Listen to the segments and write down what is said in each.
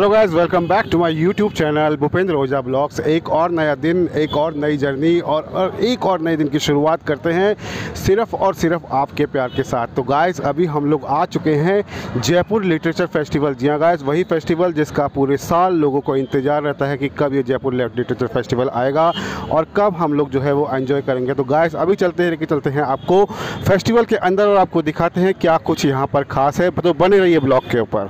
Hello guys, welcome back to my YouTube channel Bhupendra Ojha blogs. एक और नया दिन, एक और नई जर्नी और एक और नए दिन की शुरुआत करते हैं सिर्फ़ और सिर्फ आपके प्यार के साथ। तो गाइस, अभी हम लोग आ चुके हैं जयपुर लिटरेचर फेस्टिवल। जी हाँ गाइस, वही फेस्टिवल जिसका पूरे साल लोगों को इंतज़ार रहता है कि कब ये जयपुर लिटरेचर फेस्टिवल आएगा और कब हम लोग जो है वो एंजॉय करेंगे। तो गाइस, अभी चलते हैं आपको फेस्टिवल के अंदर और आपको दिखाते हैं क्या कुछ यहाँ पर ख़ास है। तो बने रहिए ब्लॉग के ऊपर।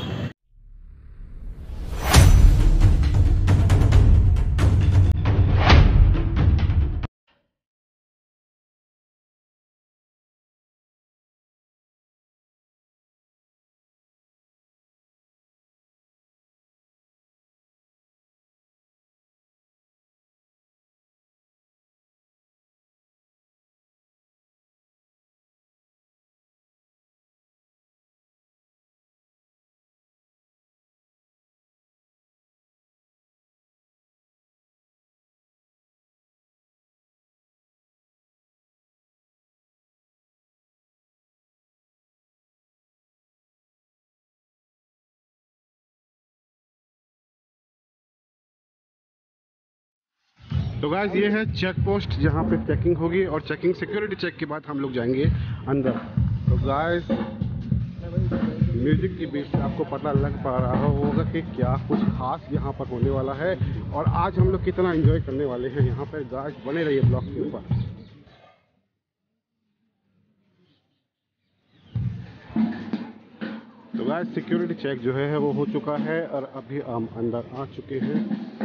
तो गाइस, ये है चेक पोस्ट जहाँ पे चेकिंग होगी और चेकिंग सिक्योरिटी चेक के बाद हम लोग जाएंगे अंदर। तो गाइस, म्यूजिक की बीच से आपको पता लग पा रहा होगा कि क्या कुछ खास यहाँ पर होने वाला है और आज हम लोग कितना एंजॉय करने वाले हैं यहाँ पर। गाइस, बने रहिए ब्लॉग के ऊपर। तो गाइस, सिक्योरिटी चेक जो है वो हो चुका है और अभी हम अंदर आ चुके हैं।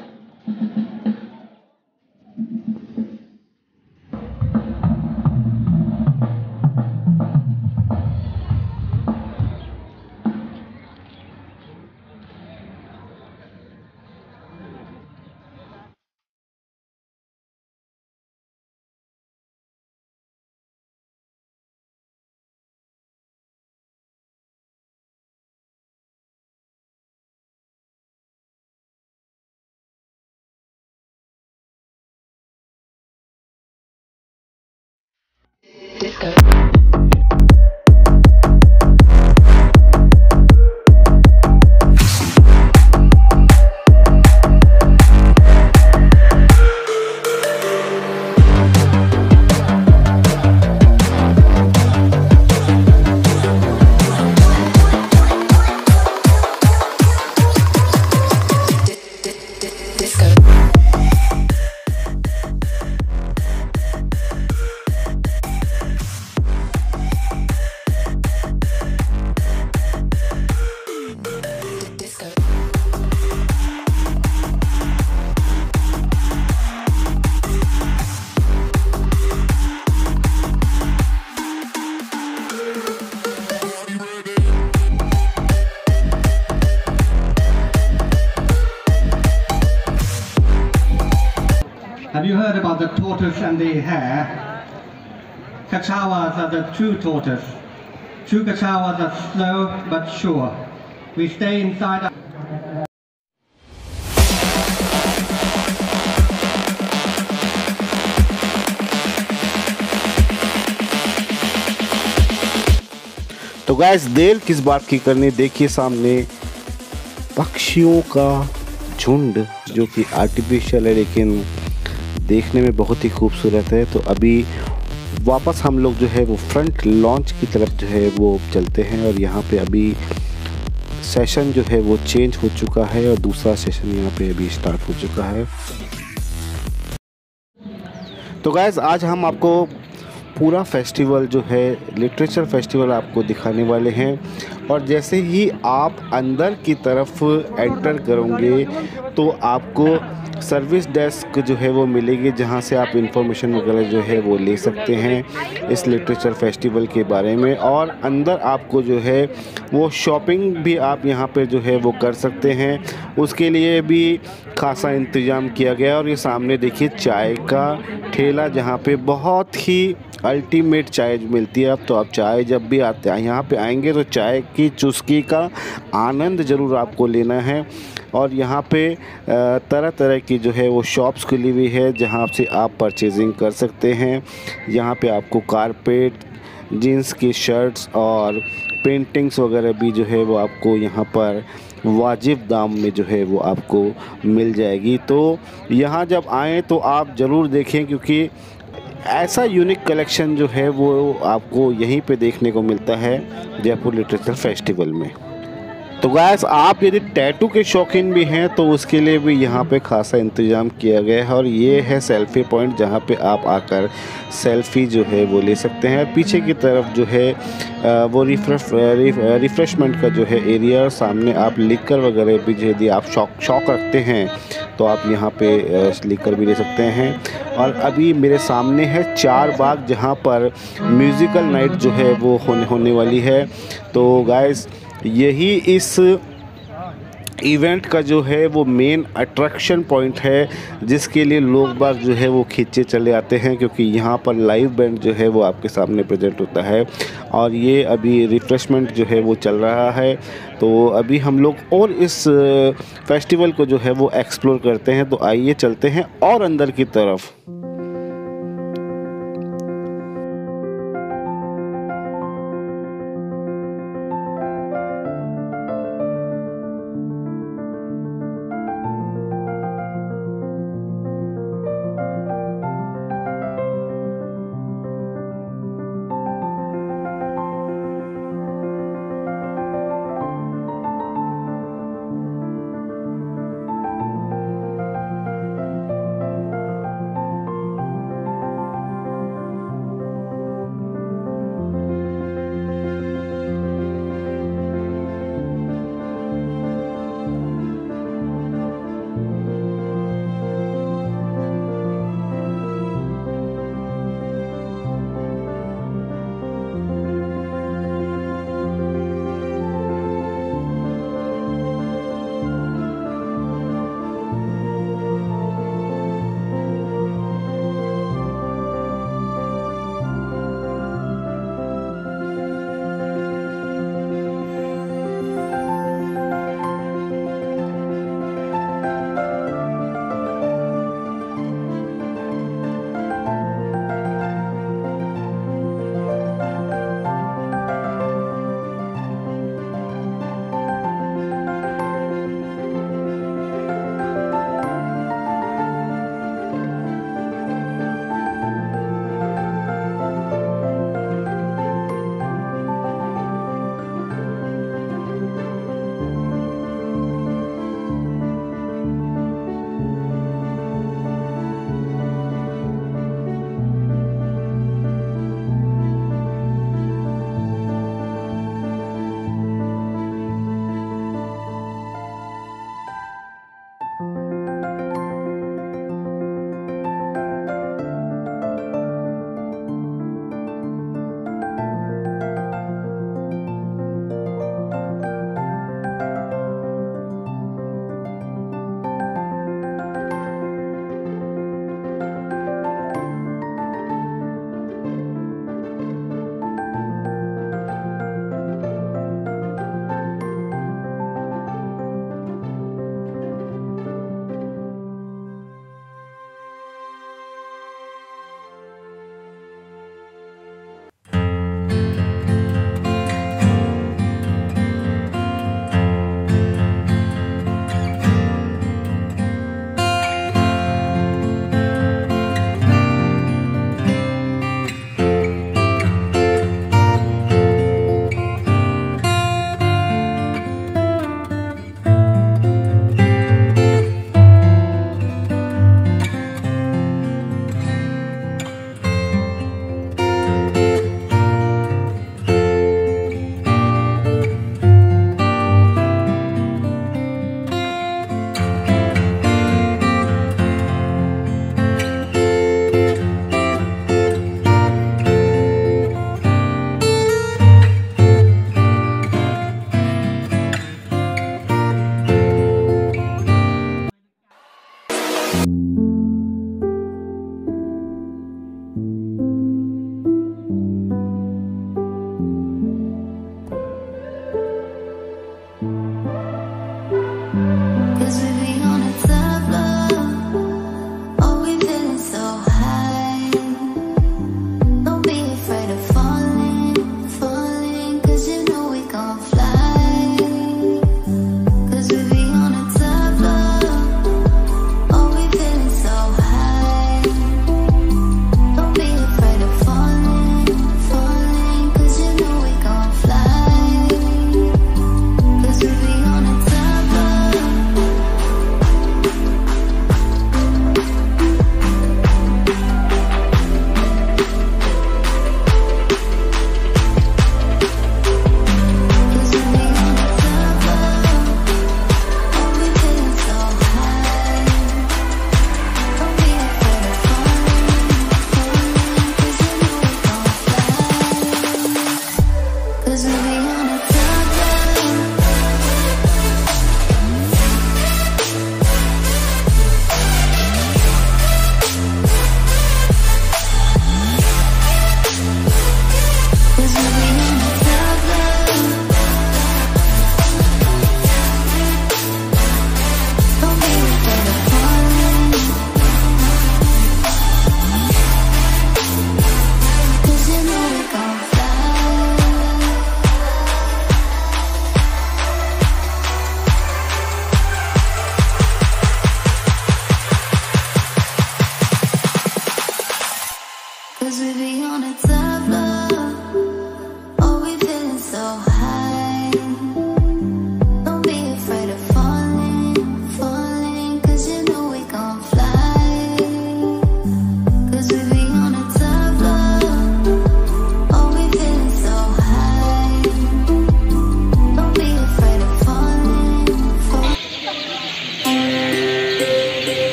Disco. Have you heard about the tortoise and the hare? Kachawas are the true tortoise. True kachawas are slow but sure. We stay inside. तो गाइस, देर किस बात की करनी, देखिए सामने पक्षियों का झुंड जो कि आर्टिफिशियल है लेकिन देखने में बहुत ही खूबसूरत है। तो अभी वापस हम लोग जो है वो फ्रंट लॉन्च की तरफ जो है वो चलते हैं और यहाँ पे अभी सेशन जो है वो चेंज हो चुका है और दूसरा सेशन यहाँ पे अभी स्टार्ट हो चुका है। तो गाइस, आज हम आपको पूरा फेस्टिवल जो है लिटरेचर फेस्टिवल आपको दिखाने वाले हैं और जैसे ही आप अंदर की तरफ एंटर करोगे तो आपको सर्विस डेस्क जो है वो मिलेगी जहां से आप इंफॉर्मेशन वगैरह जो है वो ले सकते हैं इस लिटरेचर फेस्टिवल के बारे में। और अंदर आपको जो है वो शॉपिंग भी आप यहां पे जो है वो कर सकते हैं, उसके लिए भी खासा इंतज़ाम किया गया। और ये सामने देखिए चाय का ठेला जहां पे बहुत ही अल्टीमेट चाय मिलती है। अब तो आप चाय जब भी आते हैं यहाँ पे आएंगे तो चाय की चुस्की का आनंद ज़रूर आपको लेना है। और यहाँ पे तरह तरह की जो है वो शॉप्स खुली हुई है जहाँ से आप परचेजिंग कर सकते हैं। यहाँ पे आपको कारपेट, जीन्स की शर्ट्स और पेंटिंग्स वगैरह भी जो है वो आपको यहाँ पर वाजिब दाम में जो है वो आपको मिल जाएगी। तो यहाँ जब आएँ तो आप ज़रूर देखें, क्योंकि ऐसा यूनिक कलेक्शन जो है वो आपको यहीं पे देखने को मिलता है जयपुर लिटरेचर फेस्टिवल में। तो गाइस, आप यदि टैटू के शौकीन भी हैं तो उसके लिए भी यहाँ पे खासा इंतज़ाम किया गया है। और ये है सेल्फ़ी पॉइंट जहाँ पे आप आकर सेल्फ़ी जो है वो ले सकते हैं। पीछे की तरफ जो है वो रिफ़्रेशमेंट का जो है एरिया, और सामने आप लिकर वगैरह भी यदि आप शौक रखते हैं तो आप यहाँ पे लिकर भी ले सकते हैं। और अभी मेरे सामने है चार बाग, जहाँ पर म्यूज़िकल नाइट जो है वो होने वाली है। तो गाइस, यही इस इवेंट का जो है वो मेन अट्रैक्शन पॉइंट है, जिसके लिए लोग बाग जो है वो खींचे चले आते हैं, क्योंकि यहाँ पर लाइव बैंड जो है वो आपके सामने प्रेजेंट होता है। और ये अभी रिफ़्रेशमेंट जो है वो चल रहा है। तो अभी हम लोग और इस फेस्टिवल को जो है वो एक्सप्लोर करते हैं। तो आइए चलते हैं और अंदर की तरफ।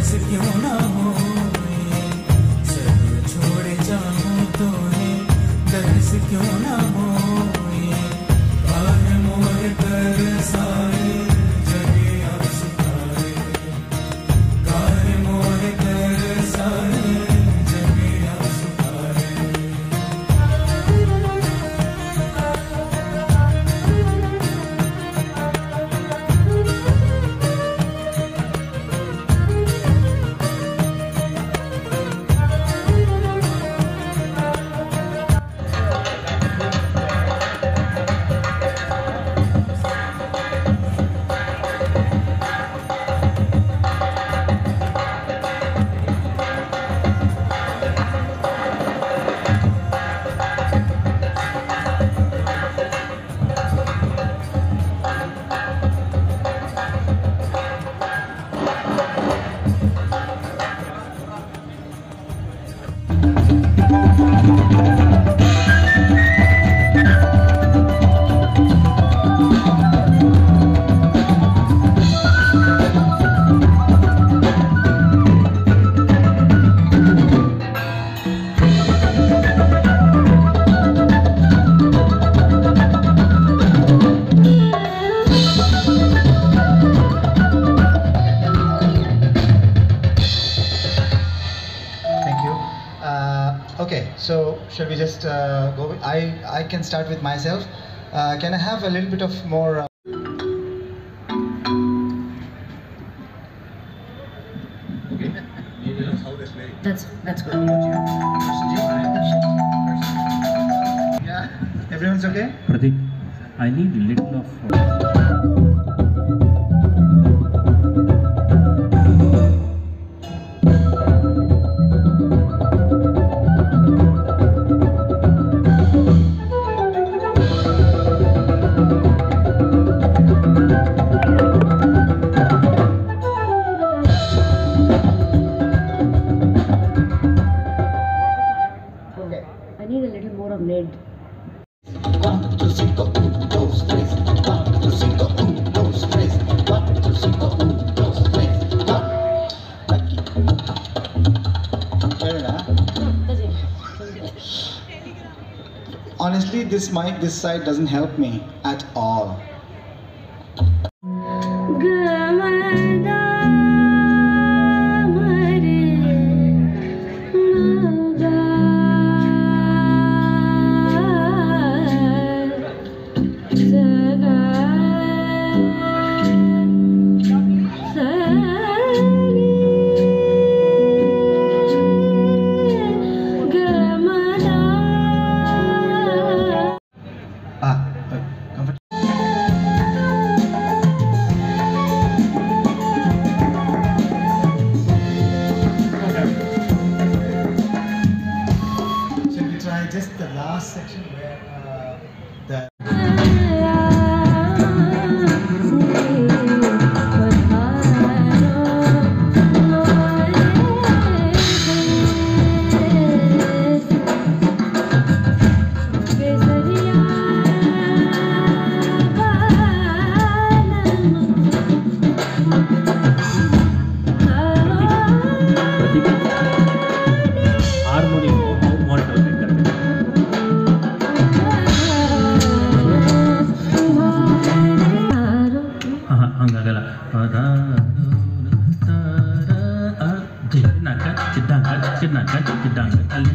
दर्द क्यों ना हो सब छोड़ जाऊं तो है दर्द क्यों ना हो काहे मोर कर सारे जगे आसुकारे काहे मोर कर सारे जगे आसुकारे Thank you. Okay, so shall we just go? I can start with myself. Can I have a little bit of more? That's good. Yeah, everyone's okay. Pradeep, I need a little of. I need a little more of lead. Honestly, this mic, this side doesn't help me at all. Comfort. Shall we try just the last section where the harmonium monitor करते हाँ ಹಂಗಾಗಲ್ಲ ಅಲ್ಲಿ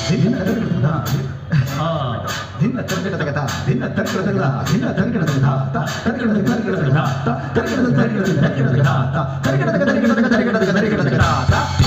धिन्न तर्कटतगदा धिन्न तर्कटतगदा धिन्न तर्कटतगदा धिन्न तर्कटतगदा तर्कटतगदा तर्कटतगदा तर्कटतगदा तर्कटतगदा तर्कटतगदा